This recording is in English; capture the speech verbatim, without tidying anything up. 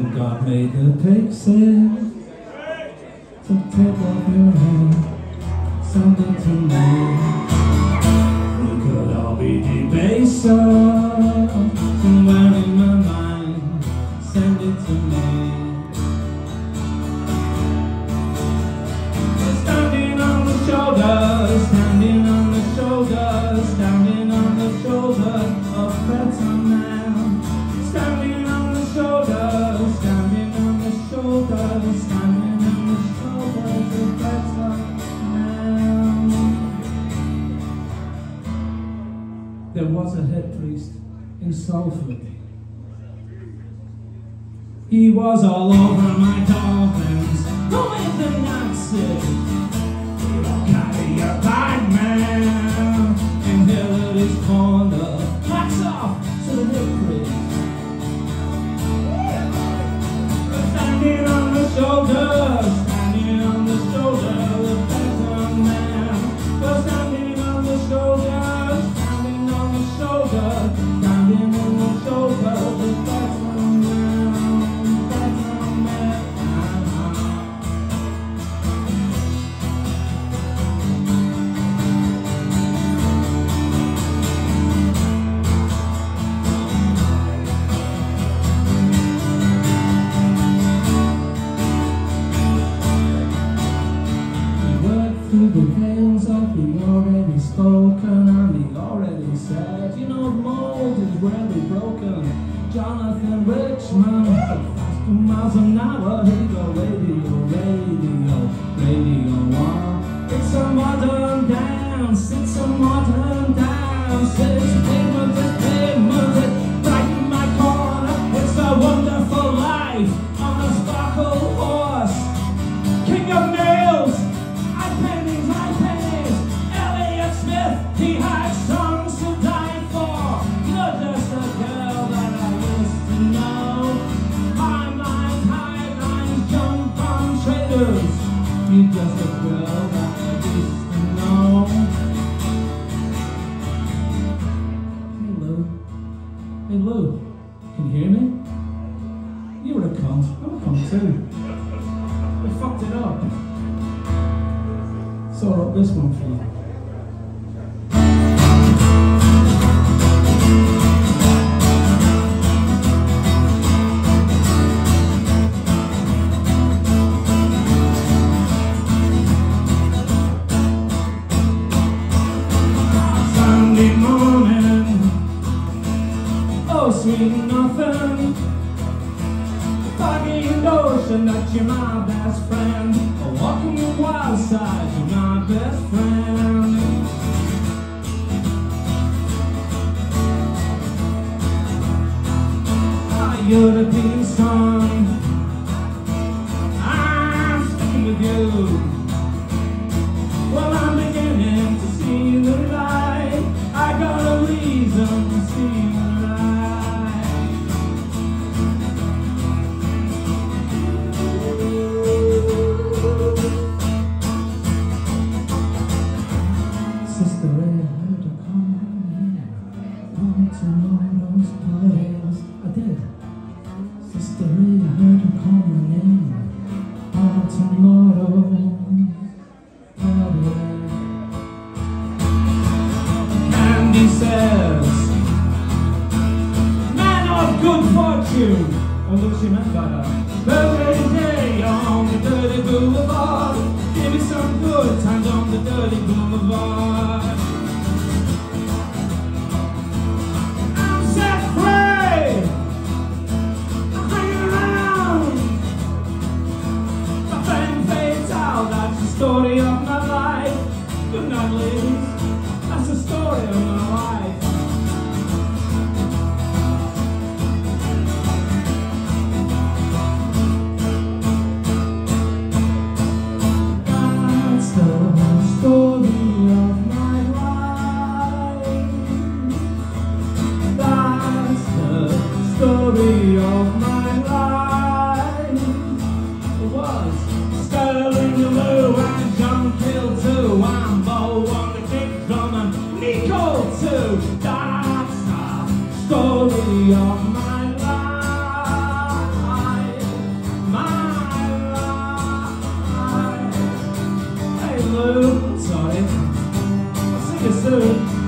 God made the pixie, so take off your hair, send it to me. We could all be debaser, somewhere in my mind, send it to me. Standing on the shoulders, standing on the shoulders, standing on the shoulders of better man. Standing on the shoulders, standing on the shoulders, standing on the shoulders of better man. There was a head priest in Salford. He was all over my dolphins, who made the Nazis. He will carry your bag, man, in Hillary's corner. Hats off to the head priest. Standing on the shoulders, standing on the shoulders of better man. We're standing on the shoulders, standing on the shoulders, standing on the shoulders of better man, better man. Through the veils of the already spoken and the already said. You know the mold is really broken. Jonathan Richman, fast two miles an hour. Here we go, radio, radio, radio one. It's a modern dance, it's a modern dance. It's pavement, it's pavement, it's right in my corner. It's a wonderful life on a sparkle horse. King of nails, he had songs to die for. You're just a girl that I used to know. My mind, high lines, jump on traders. You're just a girl that I used to know. Hey Lou. Hey Lou. Can you hear me? You were a cunt. I'm a cunt too. I fucked it up. So I wrote this one for you. Sunday morning, oh sweet nothing, foggy notion that you're my best friend. Oh, walking the wild side, you're my best friend. Ah, European sun, I'm sticking with you. Well, I'm beginning to see the light. I got a reason to see the light. Sister Ray, I heard her come here on tomorrow's parties. I did. Sister Ray, I heard her call my name on tomorrow. Candy says, man of good fortune. Oh, look, she meant by that. Birthday day on the dirty boulevard. Give me some good times on the dirty boulevard. I'm set free. I'm hanging around. My fame fades out. That's the story of my life. Good night, ladies. That's the story of my life. That's the story of my life. you soon.